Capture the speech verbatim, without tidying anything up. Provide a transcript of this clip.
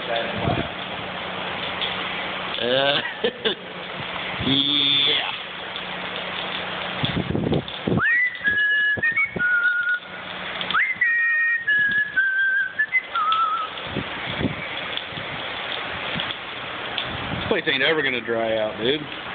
Uh, yeah. This place ain't ever gonna dry out, dude.